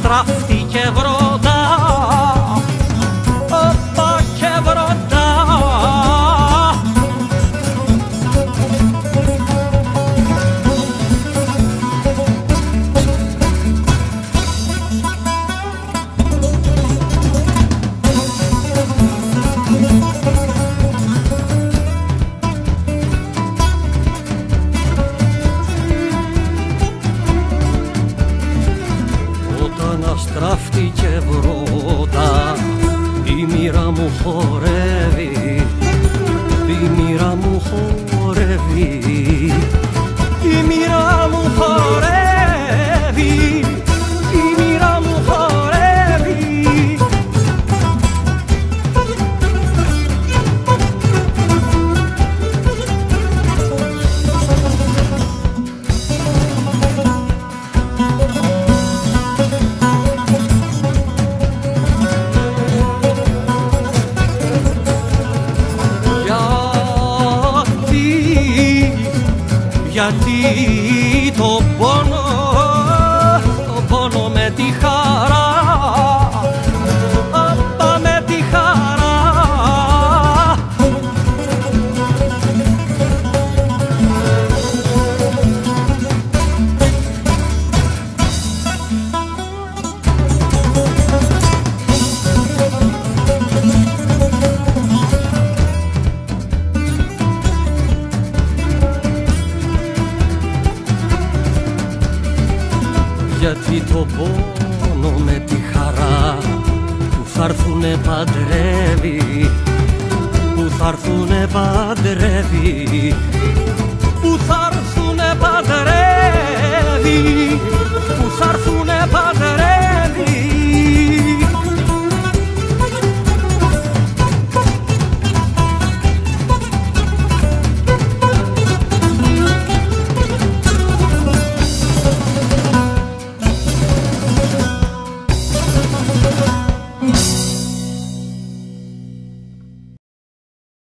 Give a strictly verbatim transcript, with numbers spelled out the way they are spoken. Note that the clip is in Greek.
στράφτη και βροντά, όπα και βροντά. Αστράφτη και βροντά, η μοίρα μου χορεύει, η μοίρα μου χορεύει, η μοίρα μου χορεύει, η μοίρα μου χορεύει. Γιατί το πόνο, το πόνο με τη χαρά, όπα με τη χαρά. Γιατί το πόνο με τη χαρά που θα'ρθουνε παντρεύει, που θα'ρθουνε παντρεύει, που θα'ρθουνε παντρεύει.